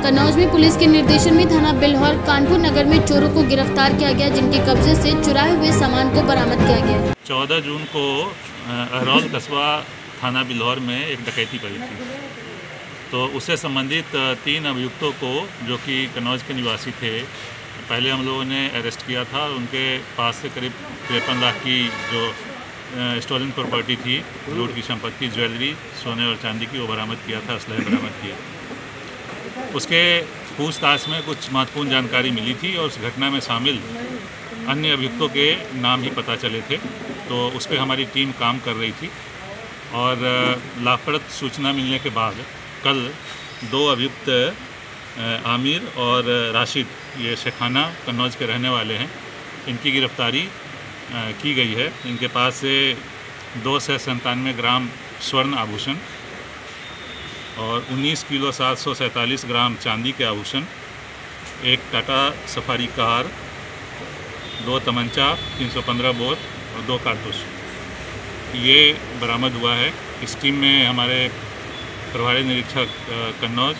कन्नौज में पुलिस के निर्देशन में थाना बिल्हौर कानपुर नगर में चोरों को गिरफ्तार किया गया, जिनके कब्जे से चुराए हुए सामान को बरामद किया गया। 14 जून को अहरौल कस्बा थाना बिल्हौर में एक डकैती पड़ी थी, तो उससे संबंधित 3 अभियुक्तों को, जो कि कन्नौज के निवासी थे, पहले हम लोगों ने अरेस्ट किया था। उनके पास से करीब 53 लाख की जो स्टोलन प्रॉपर्टी थी, लूट की संपत्ति, ज्वेलरी, सोने और चांदी की, वो बरामद किया था, असलहे बरामद किए। उसके पूछताछ में कुछ महत्वपूर्ण जानकारी मिली थी और उस घटना में शामिल अन्य अभियुक्तों के नाम भी पता चले थे, तो उस पर हमारी टीम काम कर रही थी। और लाभप्रद सूचना मिलने के बाद कल 2 अभियुक्त आमिर और राशिद, ये शेखाना कन्नौज के रहने वाले हैं, इनकी गिरफ्तारी की गई है। इनके पास से 297 ग्राम स्वर्ण आभूषण और 19 किलो 747 ग्राम चांदी के आभूषण, एक टाटा सफारी कार, 2 तमंचा, 315 बोर और 2 कारतूस, ये बरामद हुआ है। इस टीम में हमारे प्रभारी निरीक्षक कन्नौज,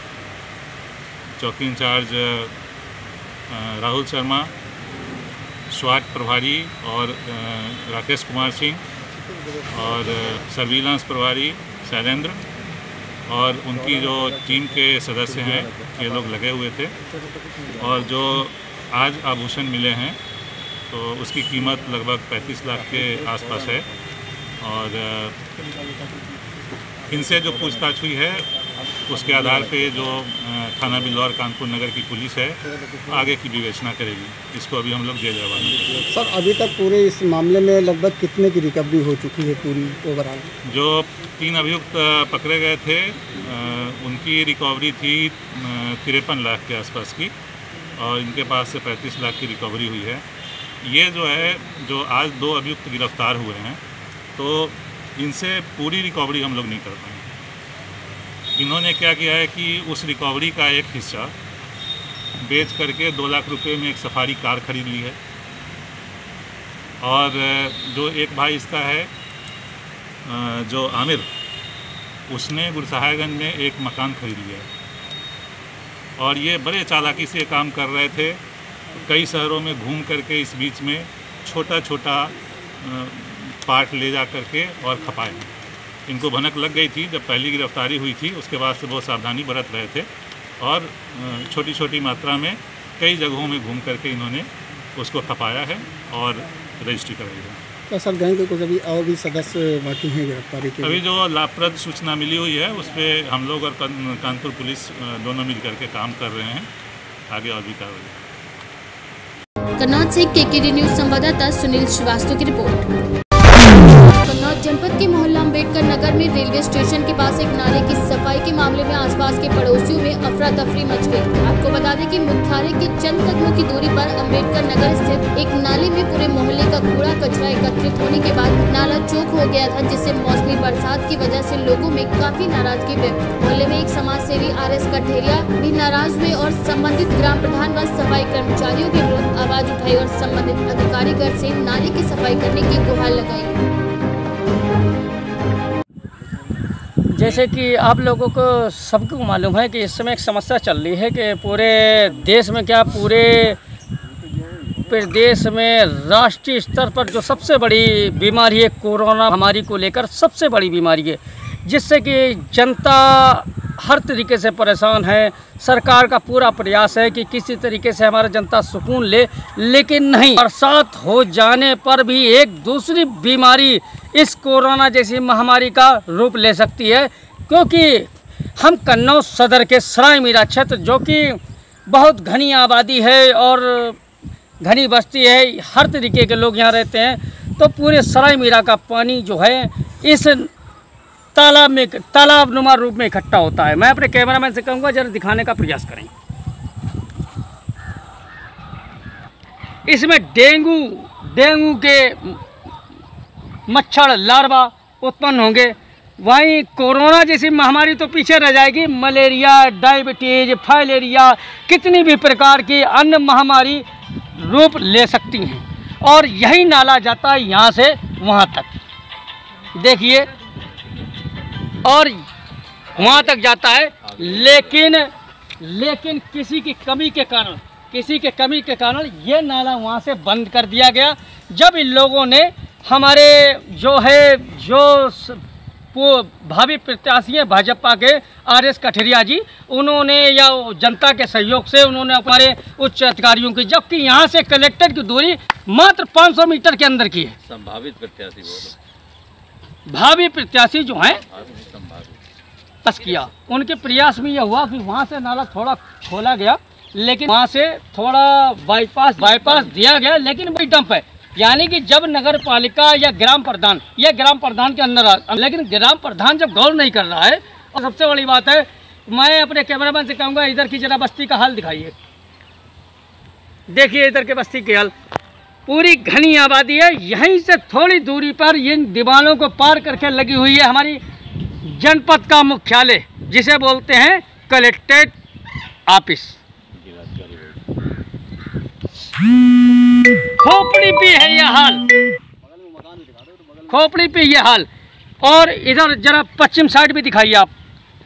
चौकी इंचार्ज राहुल शर्मा, स्वाट प्रभारी और राकेश कुमार सिंह और सर्विलांस प्रभारी शैलेंद्र और उनकी जो टीम के सदस्य हैं, ये लोग लगे हुए थे। और जो आज आभूषण मिले हैं, तो उसकी कीमत लगभग 35 लाख के आसपास है। और इनसे जो पूछताछ हुई है, उसके आधार पे जो थाना बिल्हौर कानपुर नगर की पुलिस है, आगे की विवेचना करेगी। इसको अभी हम लोग जेल रवाना। सर, अभी तक पूरे इस मामले में लगभग कितने की रिकवरी हो चुकी है पूरी ओवरऑल? जो 3 अभियुक्त पकड़े गए थे, उनकी रिकवरी थी 53 लाख के आसपास की, और इनके पास से 35 लाख की रिकवरी हुई है। ये जो है, जो आज 2 अभियुक्त गिरफ्तार हुए हैं, तो इनसे पूरी रिकवरी हम लोग नहीं कर पाएंगे। इन्होंने क्या किया है कि उस रिकवरी का एक हिस्सा बेच करके 2 लाख रुपए में एक सफारी कार खरीद ली है। और जो एक भाई इसका है, जो आमिर, उसने गुरसहायगंज में एक मकान खरीद लिया है। और ये बड़े चालाकी से काम कर रहे थे, कई शहरों में घूम करके इस बीच में छोटा छोटा पार्ट ले जा करके और खपाए। इनको भनक लग गई थी जब पहली गिरफ्तारी हुई थी, उसके बाद से बहुत सावधानी बरत रहे थे और छोटी छोटी मात्रा में कई जगहों में घूम करके इन्होंने उसको खपाया है और रजिस्ट्री कराई है। तो सर, गैंग के कुछ अभी और भी सदस्य बाकी हैं गिरफ्तारी के? अभी जो लाभप्रद सूचना मिली हुई है, उस पर हम लोग और कानपुर पुलिस दोनों मिल करके काम कर रहे हैं। आगे और भी कार्रवाई। कन्नौज से केकेडी न्यूज संवाददाता सुनील श्रीवास्तव की रिपोर्ट। कन्नौज जनपद के मोहल्ला अम्बेडकर नगर में रेलवे स्टेशन के पास एक नाले की सफाई के मामले में आसपास के पड़ोसियों में अफरा तफरी मच गई। आपको बता दें कि मुख्यालय के चंद कदमों की दूरी पर अम्बेडकर नगर स्थित एक नाले में पूरे मोहल्ले का कूड़ा कचरा एकत्रित होने के बाद नाला चौक हो गया था, जिससे मौसमी बरसात की वजह से लोगों में काफी नाराजगी व्यक्त। मोहल्ले में एक समाज सेवी RS कठेरिया भी नाराज हुए और संबंधित ग्राम प्रधान व सफाई कर्मचारियों के विरुद्ध आवाज उठाई और संबंधित अधिकारीगण से नाले की सफाई करने की गुहार लगाई। जैसे कि आप लोगों को सबको मालूम है कि इस समय एक समस्या चल रही है कि पूरे देश में, क्या पूरे देश में राष्ट्रीय स्तर पर जो सबसे बड़ी बीमारी है, कोरोना महामारी को लेकर सबसे बड़ी बीमारी है, जिससे कि जनता हर तरीके से परेशान है। सरकार का पूरा प्रयास है कि किसी तरीके से हमारा जनता सुकून ले, लेकिन नहीं। बरसात हो जाने पर भी एक दूसरी बीमारी इस कोरोना जैसी महामारी का रूप ले सकती है, क्योंकि हम कन्नौज सदर के सराय मीरा क्षेत्र, जो कि बहुत घनी आबादी है और घनी बस्ती है, हर तरीके के लोग यहाँ रहते हैं, तो पूरे सराय मीरा का पानी जो है इस तालाब नुमा रूप में इकट्ठा होता है। मैं अपने कैमरामैन से कहूँगा जरा दिखाने का प्रयास करें। इसमें डेंगू के मच्छर लार्वा उत्पन्न होंगे। वहीं कोरोना जैसी महामारी तो पीछे रह जाएगी, मलेरिया, डायबिटीज, फाइलेरिया, कितनी भी प्रकार की अन्य महामारी रूप ले सकती हैं। और यही नाला जाता है यहाँ से वहाँ तक, देखिए, और वहाँ तक जाता है। लेकिन लेकिन किसी की कमी के कारण ये नाला वहाँ से बंद कर दिया गया। जब इन लोगों ने हमारे वो भावी प्रत्याशी हैं भाजपा के RS कठरिया जी, उन्होंने या जनता के सहयोग से उन्होंने हमारे उच्च अधिकारियों की, जबकि यहाँ से कलेक्टर की दूरी मात्र 500 मीटर के अंदर की है। संभावित प्रत्याशी बोलो, भावी प्रत्याशी जो हैं बस किया, उनके प्रयास में यह हुआ कि वहाँ से नाला थोड़ा खोला गया, लेकिन वहाँ से थोड़ा बाईपास दिया गया, लेकिन वही डंप है। यानी कि जब नगर पालिका या ग्राम प्रधान के अंदर लेकिन ग्राम प्रधान जब गौर नहीं कर रहा है। और सबसे बड़ी बात है, मैं अपने कैमरामैन से कहूँगा इधर की जरा बस्ती का हाल दिखाइए। देखिए इधर के बस्ती के हाल, पूरी घनी आबादी है। यहीं से थोड़ी दूरी पर इन दीवारों को पार करके लगी हुई है हमारी जनपद का मुख्यालय, जिसे बोलते हैं कलेक्ट्रेट ऑफिस। खोपड़ी पे है यह हाल, खोपड़ी पे यह हाल। और इधर जरा पश्चिम साइड भी दिखाइए आप।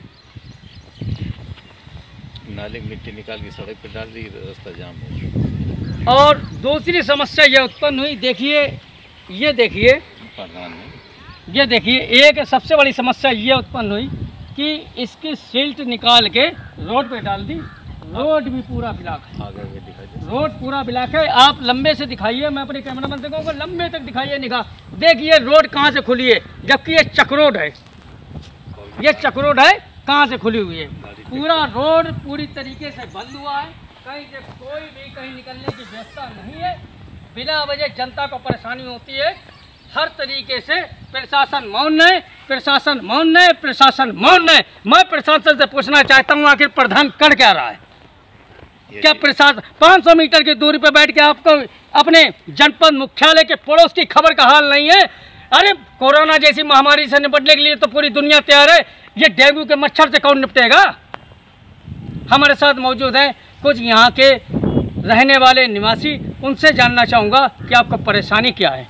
नाले में मिट्टी निकाल के सड़क पे डाल दी, रास्ता जाम हो। और दूसरी समस्या यह उत्पन्न हुई, देखिए ये देखिए ये देखिए, एक सबसे बड़ी समस्या ये उत्पन्न हुई कि इसकी सिल्ट निकाल के रोड पे डाल दी। रोड भी पूरा ब्लॉक है, रोड पूरा ब्लॉक है। आप लंबे से दिखाइए, मैं अपने कैमरामैन से कहूँगा लंबे तक दिखाइए निगाह। देखिए रोड कहाँ से खुली है, जबकि ये चक रोड है, ये चक रोड है, कहाँ से खुली हुई है। पूरा रोड पूरी तरीके से बंद हुआ है, कहीं से कोई भी कहीं निकलने की व्यवस्था नहीं है। बिना वजह जनता को परेशानी होती है। हर तरीके से प्रशासन मौन है, प्रशासन मौन है, प्रशासन मौन है। मैं प्रशासन से पूछना चाहता हूँ आखिर प्रधान कर क्या रहा है? क्या प्रशासन 500 मीटर की दूरी पर बैठ के आपको अपने जनपद मुख्यालय के पड़ोस की खबर का हाल नहीं है? अरे कोरोना जैसी महामारी से निपटने के लिए तो पूरी दुनिया तैयार है, ये डेंगू के मच्छर से कौन निपटेगा? हमारे साथ मौजूद हैं कुछ यहाँ के रहने वाले निवासी, उनसे जानना चाहूँगा कि आपका परेशानी क्या है।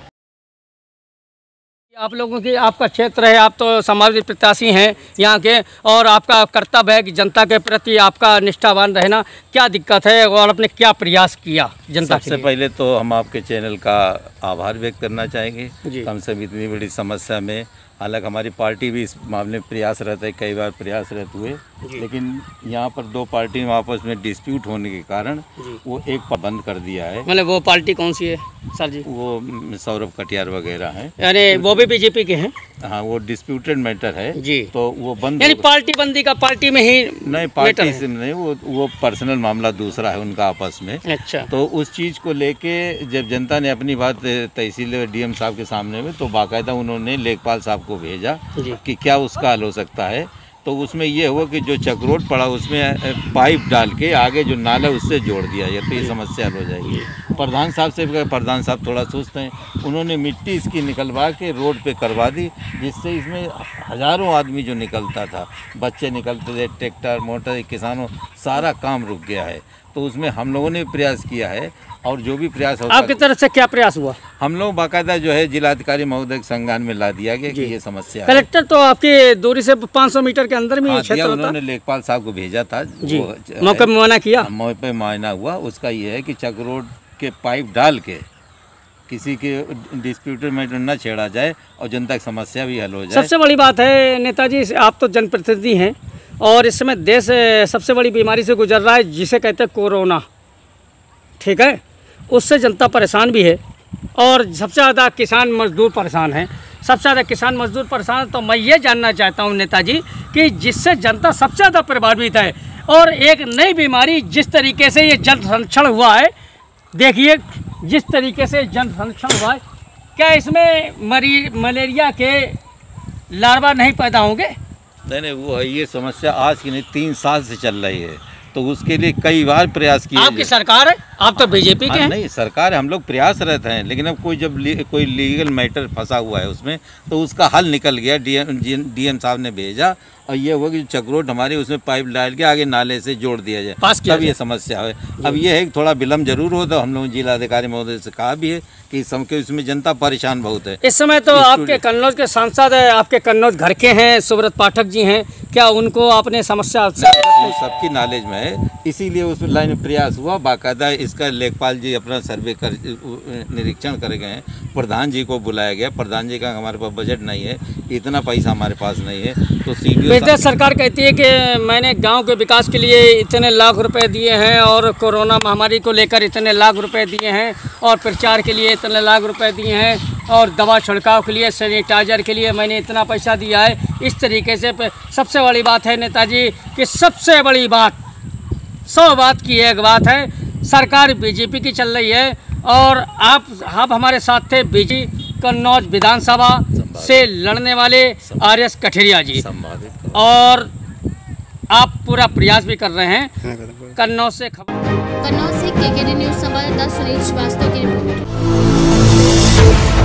आप लोगों की, आपका क्षेत्र है, आप तो संभावित प्रत्याशी हैं यहाँ के, और आपका कर्तव्य है कि जनता के प्रति आपका निष्ठावान रहना। क्या दिक्कत है और आपने क्या प्रयास किया जनता के लिए? सबसे पहले तो हम आपके चैनल का आभार व्यक्त करना चाहेंगे, कम से कम इतनी बड़ी समस्या में। हालांकि हमारी पार्टी भी इस मामले में प्रयासरत है, कई बार प्रयासरत हुए, लेकिन यहाँ पर दो पार्टी में आपस में डिस्प्यूट होने के कारण वो एक पर बंद कर दिया है। मतलब वो पार्टी कौन सी है सर जी? वो सौरभ कटियार वगैरह हैं, यानी वो भी बीजेपी के हैं। हाँ, वो डिस्प्यूटेड मैटर है जी, तो वो बंद। यानी पार्टी बंदी का पार्टी में ही नहीं, पार्टी से नहीं, वो पर्सनल मामला दूसरा है उनका आपस में। अच्छा, तो उस चीज़ को लेके जब जनता ने अपनी बात तहसील डीएम साहब के सामने में, तो बाकायदा उन्होंने लेखपाल साहब को भेजा कि क्या उसका हल हो सकता है। तो उसमें ये हुआ कि जो चक रोड पड़ा उसमें पाइप डाल के आगे जो नाला उससे जोड़ दिया जाए, तो ये समस्या हल हो जाएगी। प्रधान साहब से, प्रधान साहब थोड़ा सुस्त हैं, उन्होंने मिट्टी इसकी निकलवा के रोड पे करवा दी, जिससे इसमें हज़ारों आदमी जो निकलता था, बच्चे निकलते थे, ट्रैक्टर मोटर, किसानों, सारा काम रुक गया है। तो उसमें हम लोगों ने प्रयास किया है, और जो भी प्रयास होता, आपकी तरफ से क्या प्रयास हुआ? हम लोग बाकायदा जो है जिलाधिकारी महोदय के संज्ञान में ला दिया गया कि ये समस्या है। कलेक्टर तो आपकी दूरी से 500 मीटर के अंदर में क्षेत्र होता। उन्होंने लेखपाल साहब को भेजा था जी, मौके में मुआयना किया, मौके पे मुआयना हुआ। उसका ये है कि चक रोड के पाइप डाल के किसी के डिस्प्यूटेड मैटर न छेड़ा जाए और जनता की समस्या भी हल हो जाए। सबसे बड़ी बात है नेताजी, आप तो जनप्रतिनिधि हैं और इस समय देश सबसे बड़ी बीमारी से गुजर रहा है जिसे कहते हैं कोरोना, ठीक है? उससे जनता परेशान भी है और सबसे ज़्यादा किसान मजदूर परेशान हैं, सबसे ज़्यादा किसान मजदूर परेशान। तो मैं ये जानना चाहता हूँ नेताजी कि जिससे जनता सबसे ज़्यादा प्रभावित है, और एक नई बीमारी जिस तरीके से ये जन संरक्षण हुआ है, देखिए जिस तरीके से जन संरक्षण हुआ है, क्या इसमें मलेरिया के लार्वा नहीं पैदा होंगे? नहीं, वो है, ये समस्या आज की नहीं 3 साल से चल रही है। तो उसके लिए कई बार प्रयास किए। आपकी सरकार है, आप तो बीजेपी के हैं। नहीं, सरकार है, हम लोग प्रयासरत हैं, लेकिन अब कोई लीगल मैटर फंसा हुआ है उसमें, तो उसका हल निकल गया। डीएम साहब ने भेजा, और ये हुआ कि चक रोड हमारे उसमें पाइप डाल के आगे नाले से जोड़ दिया जाए, तब ये समस्या है। अब ये है कि थोड़ा विलम्ब जरूर हो, तो हम लोग जिलाधिकारी महोदय से कहा भी है कि इसमें जनता परेशान बहुत है। इस समय तो आपके कन्नौज के सांसद आपके कन्नौज घर के हैं, सुब्रत पाठक जी हैं, क्या उनको आपने समस्या वो सबकी नॉलेज में है, इसीलिए उस लाइन में प्रयास हुआ। बाकायदा इसका लेखपाल जी अपना सर्वे कर निरीक्षण कर गए हैं, प्रधान जी को बुलाया गया। प्रधान जी का हमारे पास बजट नहीं है, इतना पैसा हमारे पास नहीं है, तो सीडीओ सरकार कहती है कि मैंने गांव के विकास के लिए इतने लाख रुपए दिए हैं और कोरोना महामारी को लेकर इतने लाख रुपए दिए हैं और प्रचार के लिए इतने लाख रुपए दिए हैं और दवा छिड़काव के लिए, सैनिटाइजर के लिए मैंने इतना पैसा दिया है। इस तरीके से सबसे बड़ी बात है नेताजी कि सबसे बड़ी बात 100 बात की एक बात है, सरकार बीजेपी की चल रही है और आप हमारे साथ थे बीजेपी कन्नौज विधानसभा से लड़ने वाले आर.एस. कठेरिया जी, और आप पूरा प्रयास भी कर रहे हैं। कन्नौज से KKD न्यूज़ संवाददाता सुनील श्रीवास्तव की रिपोर्ट।